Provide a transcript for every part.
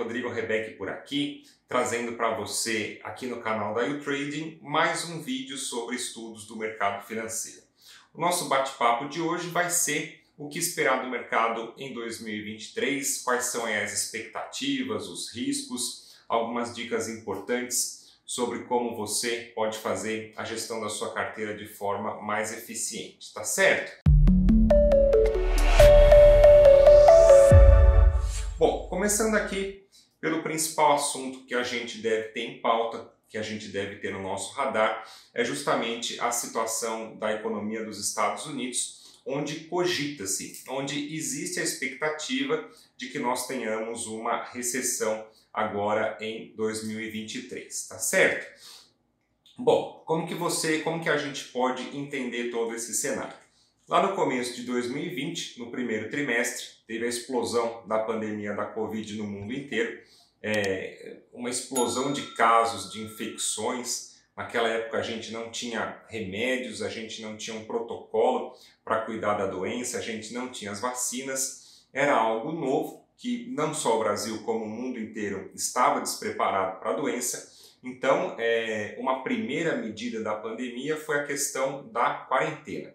Rodrigo Rebeck por aqui, trazendo para você aqui no canal da YouTrading mais um vídeo sobre estudos do mercado financeiro. O nosso bate-papo de hoje vai ser o que esperar do mercado em 2023, quais são as expectativas, os riscos, algumas dicas importantes sobre como você pode fazer a gestão da sua carteira de forma mais eficiente, tá certo? Bom, começando aqui pelo principal assunto que a gente deve ter em pauta, que a gente deve ter no nosso radar, é justamente a situação da economia dos Estados Unidos, onde cogita-se, onde existe a expectativa de que nós tenhamos uma recessão agora em 2023, tá certo? Bom, como que a gente pode entender todo esse cenário? Lá no começo de 2020, no primeiro trimestre, teve a explosão da pandemia da Covid no mundo inteiro, uma explosão de casos, de infecções. Naquela época a gente não tinha remédios, a gente não tinha um protocolo para cuidar da doença, a gente não tinha as vacinas. Era algo novo que não só o Brasil como o mundo inteiro estava despreparado para a doença. Então, uma primeira medida da pandemia foi a questão da quarentena.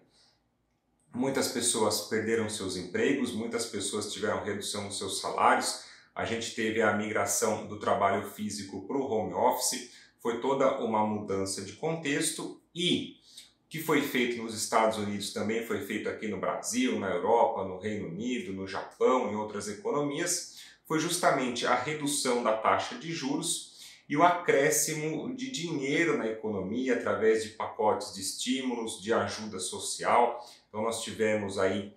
Muitas pessoas perderam seus empregos, muitas pessoas tiveram redução nos seus salários, a gente teve a migração do trabalho físico para o home office, foi toda uma mudança de contexto e o que foi feito nos Estados Unidos também foi feito aqui no Brasil, na Europa, no Reino Unido, no Japão e outras economias, foi justamente a redução da taxa de juros e o acréscimo de dinheiro na economia através de pacotes de estímulos, de ajuda social. Então nós tivemos aí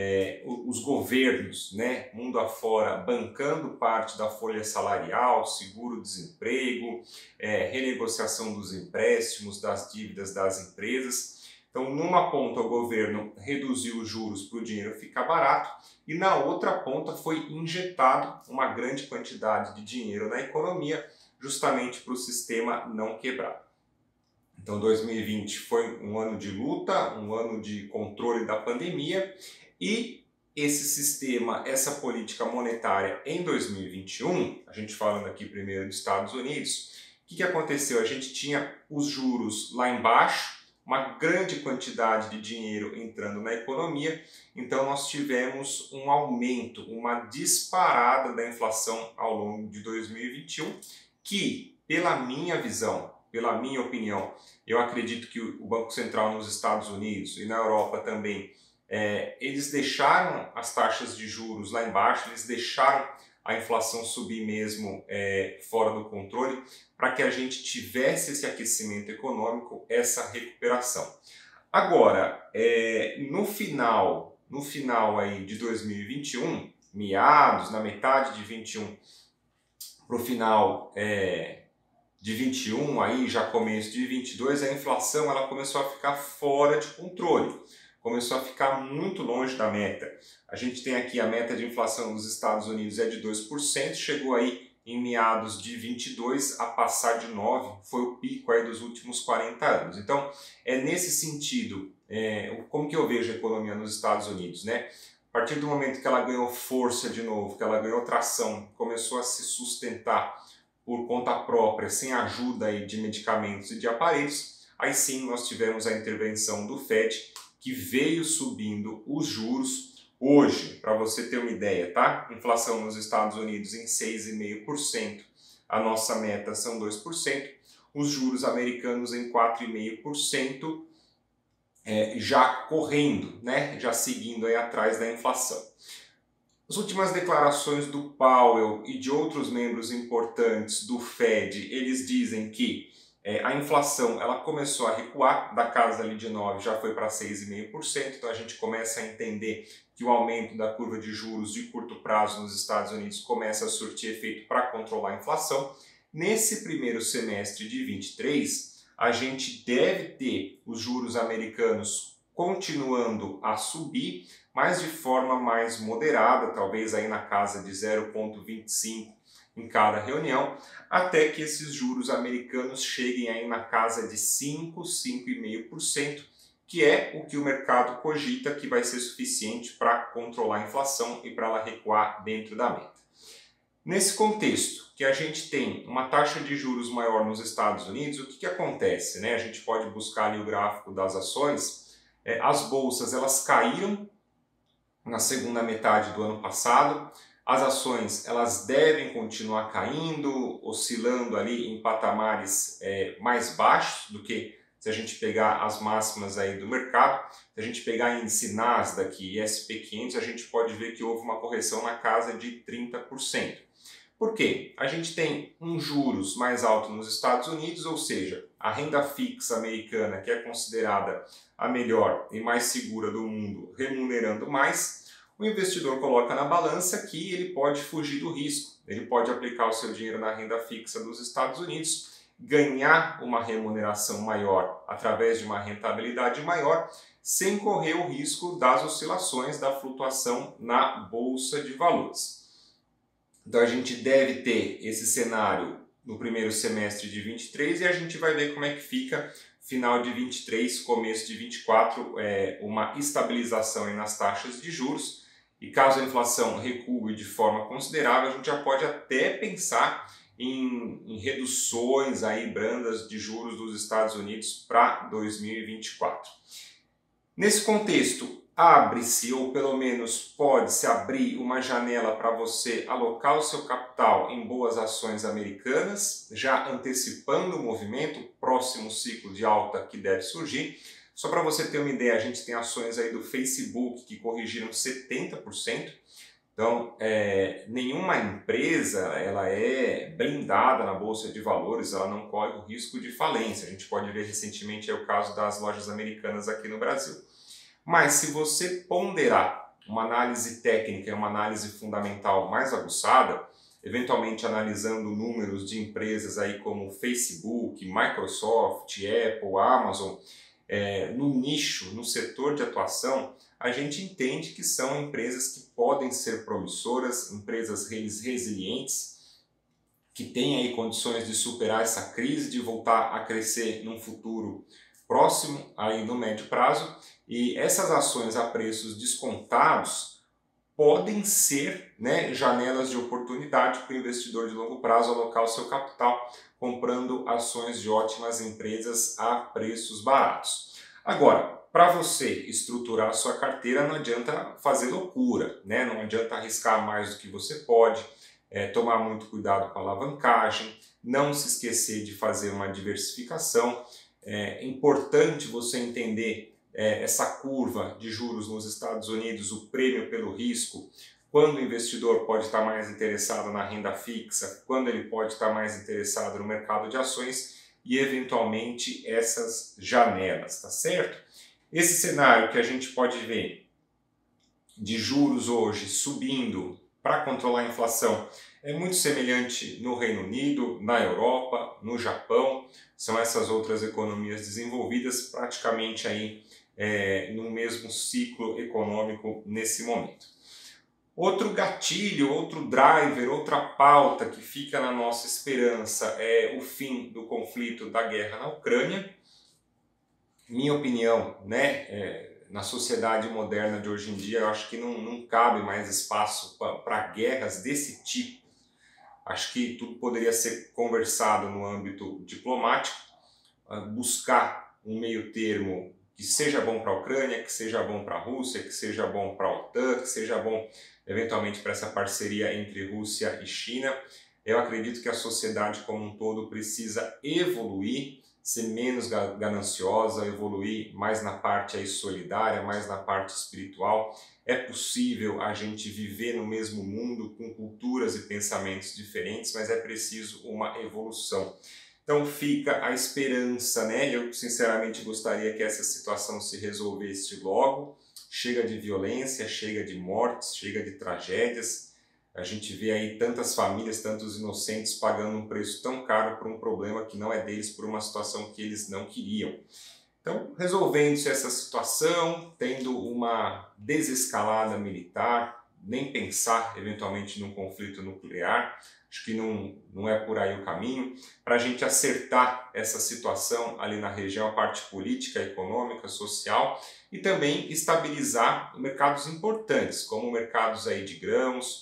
os governos, né, mundo afora, bancando parte da folha salarial, seguro-desemprego, renegociação dos empréstimos, das dívidas das empresas. Então, numa ponta o governo reduziu os juros para o dinheiro ficar barato e na outra ponta foi injetado uma grande quantidade de dinheiro na economia, justamente para o sistema não quebrar. Então 2020 foi um ano de luta, um ano de controle da pandemia e esse sistema, essa política monetária em 2021, a gente falando aqui primeiro dos Estados Unidos, o que aconteceu? A gente tinha os juros lá embaixo, uma grande quantidade de dinheiro entrando na economia, então nós tivemos um aumento, uma disparada da inflação ao longo de 2021, que, pela minha visão, pela minha opinião, eu acredito que o Banco Central nos Estados Unidos e na Europa também, eles deixaram as taxas de juros lá embaixo, eles deixaram a inflação subir mesmo fora do controle, para que a gente tivesse esse aquecimento econômico, essa recuperação. Agora, no final aí de 2021, meados, na metade de 21, para o final de 21, aí já começo de 22, a inflação ela começou a ficar fora de controle, começou a ficar muito longe da meta. A gente tem aqui a meta de inflação nos Estados Unidos é de 2%, chegou aí em meados de 22 a passar de 9%, foi o pico aí dos últimos 40 anos. Então, é nesse sentido, como que eu vejo a economia nos Estados Unidos, né? A partir do momento que ela ganhou força de novo, que ela ganhou tração, começou a se sustentar por conta própria, sem ajuda aí de medicamentos e de aparelhos, aí sim nós tivemos a intervenção do FED, que veio subindo os juros. Hoje, para você ter uma ideia, tá? Inflação nos Estados Unidos em 6,5%, a nossa meta são 2%, os juros americanos em 4,5%, já correndo, né? Já seguindo aí atrás da inflação. As últimas declarações do Powell e de outros membros importantes do Fed, eles dizem que a inflação ela começou a recuar, da casa ali de 9 já foi para 6,5%, então a gente começa a entender que o aumento da curva de juros de curto prazo nos Estados Unidos começa a surtir efeito para controlar a inflação. Nesse primeiro semestre de 23, a gente deve ter os juros americanos continuando a subir, mas de forma mais moderada, talvez aí na casa de 0,25 em cada reunião, até que esses juros americanos cheguem aí na casa de 5, 5,5%, que é o que o mercado cogita que vai ser suficiente para controlar a inflação e para ela recuar dentro da meta. Nesse contexto, que a gente tem uma taxa de juros maior nos Estados Unidos, o que acontece, né? A gente pode buscar ali o gráfico das ações. As bolsas elas caíram na segunda metade do ano passado. As ações elas devem continuar caindo, oscilando ali em patamares mais baixos do que se a gente pegar as máximas aí do mercado. Se a gente pegar índice Nasdaq e SP500, a gente pode ver que houve uma correção na casa de 30%. Por quê? A gente tem um juros mais alto nos Estados Unidos, ou seja, a renda fixa americana, que é considerada a melhor e mais segura do mundo, remunerando mais. O investidor coloca na balança que ele pode fugir do risco, ele pode aplicar o seu dinheiro na renda fixa dos Estados Unidos, ganhar uma remuneração maior através de uma rentabilidade maior, sem correr o risco das oscilações da flutuação na bolsa de valores. Então a gente deve ter esse cenário no primeiro semestre de 23 e a gente vai ver como é que fica final de 23, começo de 24, uma estabilização aí nas taxas de juros. E caso a inflação recue de forma considerável, a gente já pode até pensar em reduções aí brandas de juros dos Estados Unidos para 2024. Nesse contexto, abre-se, ou pelo menos pode-se abrir uma janela para você alocar o seu capital em boas ações americanas, já antecipando o movimento, próximo ciclo de alta que deve surgir. Só para você ter uma ideia, a gente tem ações aí do Facebook que corrigiram 70%. Então, nenhuma empresa ela é blindada na Bolsa de Valores, ela não corre o risco de falência. A gente pode ver recentemente o caso das lojas americanas aqui no Brasil. Mas se você ponderar uma análise técnica e uma análise fundamental mais aguçada, eventualmente analisando números de empresas aí como Facebook, Microsoft, Apple, Amazon, no nicho, no setor de atuação, a gente entende que são empresas que podem ser promissoras, empresas resilientes, que têm aí condições de superar essa crise, de voltar a crescer num futuro próximo, aí no médio prazo, e essas ações a preços descontados podem ser, né, janelas de oportunidade para o investidor de longo prazo alocar o seu capital comprando ações de ótimas empresas a preços baratos. Agora, para você estruturar a sua carteira não adianta fazer loucura, né? Não adianta arriscar mais do que você pode, tomar muito cuidado com a alavancagem, não se esquecer de fazer uma diversificação. É importante você entender essa curva de juros nos Estados Unidos, o prêmio pelo risco, quando o investidor pode estar mais interessado na renda fixa, quando ele pode estar mais interessado no mercado de ações e eventualmente essas janelas, tá certo? Esse cenário que a gente pode ver de juros hoje subindo para controlar a inflação é muito semelhante no Reino Unido, na Europa, no Japão, são essas outras economias desenvolvidas praticamente aí no mesmo ciclo econômico nesse momento. Outro gatilho, outro driver, outra pauta que fica na nossa esperança é o fim do conflito da guerra na Ucrânia. Minha opinião, né, na sociedade moderna de hoje em dia, eu acho que não cabe mais espaço para guerras desse tipo. Acho que tudo poderia ser conversado no âmbito diplomático, buscar um meio termo que seja bom para a Ucrânia, que seja bom para a Rússia, que seja bom para a OTAN, que seja bom eventualmente para essa parceria entre Rússia e China. Eu acredito que a sociedade como um todo precisa evoluir, ser menos gananciosa, evoluir mais na parte aí solidária, mais na parte espiritual. É possível a gente viver no mesmo mundo com culturas e pensamentos diferentes, mas é preciso uma evolução. Então fica a esperança, né? Eu sinceramente gostaria que essa situação se resolvesse logo. Chega de violência, chega de mortes, chega de tragédias. A gente vê aí tantas famílias, tantos inocentes pagando um preço tão caro por um problema que não é deles, por uma situação que eles não queriam. Então, resolvendo-se essa situação, tendo uma desescalada militar, nem pensar eventualmente num conflito nuclear, acho que não é por aí o caminho, para a gente acertar essa situação ali na região, a parte política, econômica, social, e também estabilizar mercados importantes, como mercados aí de grãos,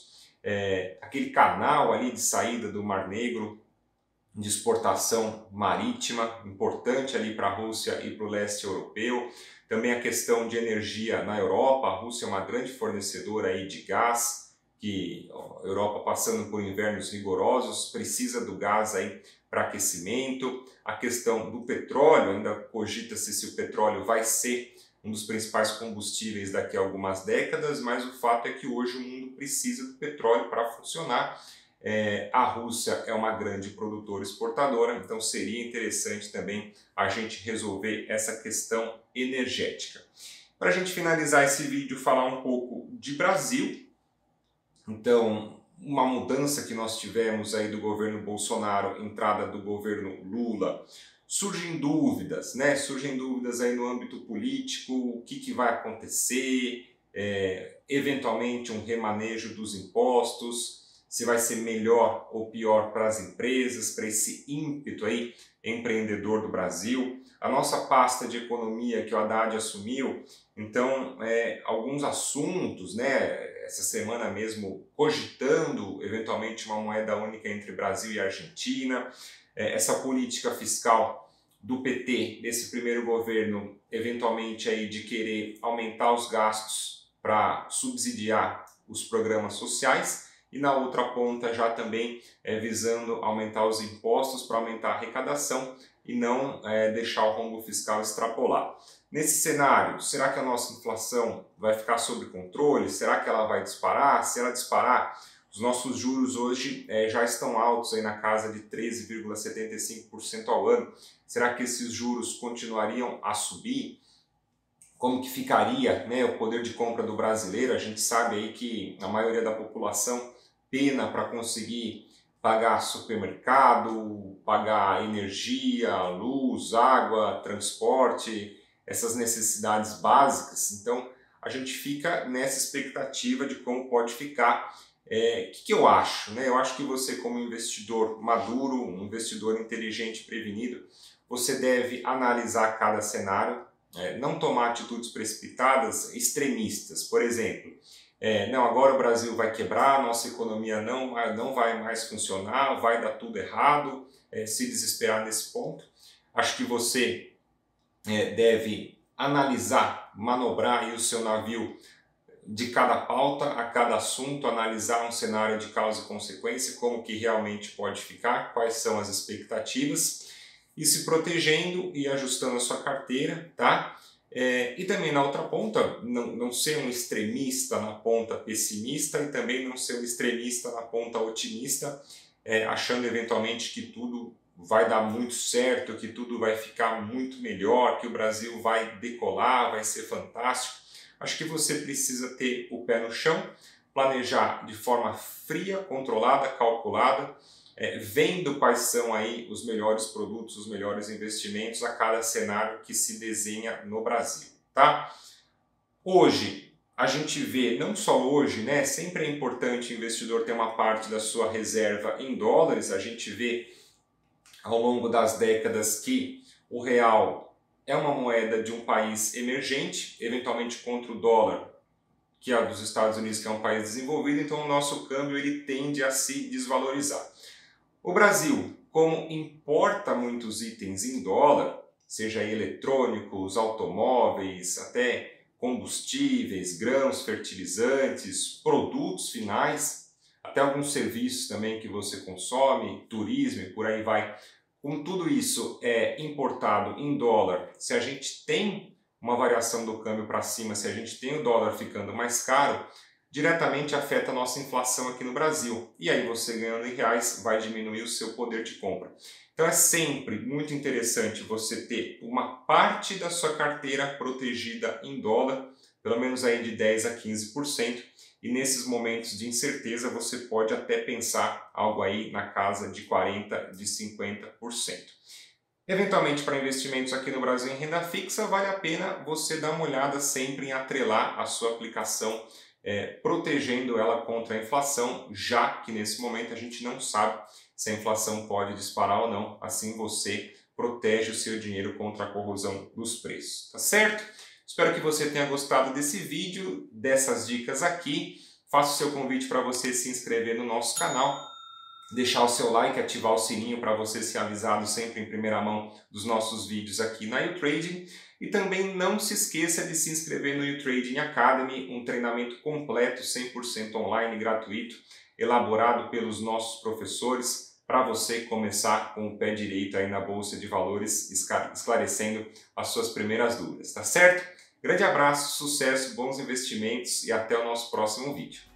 aquele canal ali de saída do Mar Negro, de exportação marítima, importante ali para a Rússia e para o leste europeu. Também a questão de energia na Europa, a Rússia é uma grande fornecedora aí de gás, que a Europa passando por invernos rigorosos, precisa do gás aí para aquecimento. A questão do petróleo, ainda cogita-se se o petróleo vai ser um dos principais combustíveis daqui a algumas décadas, mas o fato é que hoje o mundo precisa do petróleo para funcionar. A Rússia é uma grande produtora exportadora, então seria interessante também a gente resolver essa questão energética. Para a gente finalizar esse vídeo, falar um pouco de Brasil. Então, uma mudança que nós tivemos aí do governo Bolsonaro, entrada do governo Lula, surgem dúvidas, né? Surgem dúvidas aí no âmbito político, o que vai acontecer, eventualmente um remanejo dos impostos, se vai ser melhor ou pior para as empresas, para esse ímpeto aí empreendedor do Brasil. A nossa pasta de economia que o Haddad assumiu, então alguns assuntos, né, essa semana mesmo cogitando eventualmente uma moeda única entre Brasil e Argentina, essa política fiscal do PT, desse primeiro governo, eventualmente aí de querer aumentar os gastos para subsidiar os programas sociais, e na outra ponta já também visando aumentar os impostos para aumentar a arrecadação e não deixar o rombo fiscal extrapolar. Nesse cenário, será que a nossa inflação vai ficar sob controle? Será que ela vai disparar? Se ela disparar, os nossos juros hoje já estão altos aí na casa de 13,75% ao ano. Será que esses juros continuariam a subir? Como que ficaria, né, o poder de compra do brasileiro? A gente sabe aí que a maioria da população pena para conseguir pagar supermercado, pagar energia, luz, água, transporte, essas necessidades básicas. Então a gente fica nessa expectativa de como pode ficar. O que eu acho? Né? Eu acho que você, como investidor maduro, um investidor inteligente e prevenido, você deve analisar cada cenário, não tomar atitudes precipitadas, extremistas. Por exemplo, não, agora o Brasil vai quebrar, nossa economia não vai mais funcionar, vai dar tudo errado, se desesperar nesse ponto. Acho que você deve analisar, manobrar aí o seu navio de cada pauta, a cada assunto, analisar um cenário de causa e consequência, como que realmente pode ficar, quais são as expectativas, e se protegendo e ajustando a sua carteira, tá? E também na outra ponta, não ser um extremista na ponta pessimista e também não ser um extremista na ponta otimista, achando eventualmente que tudo vai dar muito certo, que tudo vai ficar muito melhor, que o Brasil vai decolar, vai ser fantástico. Acho que você precisa ter o pé no chão, planejar de forma fria, controlada, calculada, vendo quais são aí os melhores produtos, os melhores investimentos a cada cenário que se desenha no Brasil, tá? Hoje, a gente vê, não só hoje, né? Sempre é importante o investidor ter uma parte da sua reserva em dólares. A gente vê ao longo das décadas que o real é uma moeda de um país emergente, eventualmente contra o dólar, que é dos Estados Unidos, que é um país desenvolvido, então o nosso câmbio ele tende a se desvalorizar. O Brasil, como importa muitos itens em dólar, seja eletrônicos, automóveis, até combustíveis, grãos, fertilizantes, produtos finais, até alguns serviços também que você consome, turismo e por aí vai. Com tudo isso importado em dólar, se a gente tem uma variação do câmbio para cima, se a gente tem o dólar ficando mais caro, diretamente afeta a nossa inflação aqui no Brasil. E aí você ganhando em reais vai diminuir o seu poder de compra. Então é sempre muito interessante você ter uma parte da sua carteira protegida em dólar, pelo menos aí de 10 a 15%. E nesses momentos de incerteza você pode até pensar algo aí na casa de 40%, de 50%. Eventualmente, para investimentos aqui no Brasil em renda fixa, vale a pena você dar uma olhada sempre em atrelar a sua aplicação, protegendo ela contra a inflação, já que nesse momento a gente não sabe se a inflação pode disparar ou não. Assim você protege o seu dinheiro contra a corrosão dos preços, tá certo? Espero que você tenha gostado desse vídeo, dessas dicas aqui. faço o seu convite para você se inscrever no nosso canal, deixar o seu like, ativar o sininho para você ser avisado sempre em primeira mão dos nossos vídeos aqui na YouTrading. E também não se esqueça de se inscrever no YouTrading Academy, um treinamento completo, 100% online, gratuito, elaborado pelos nossos professores, para você começar com o pé direito aí na Bolsa de Valores, esclarecendo as suas primeiras dúvidas, tá certo? Grande abraço, sucesso, bons investimentos e até o nosso próximo vídeo.